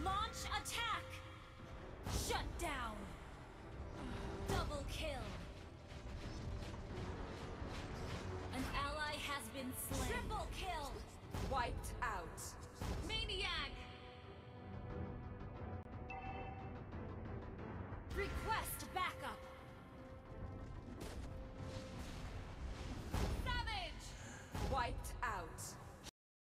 Launch attack! Shut down! Double kill! An ally has been slain. Triple kill! Wiped out. Maniac! Request backup! Wiped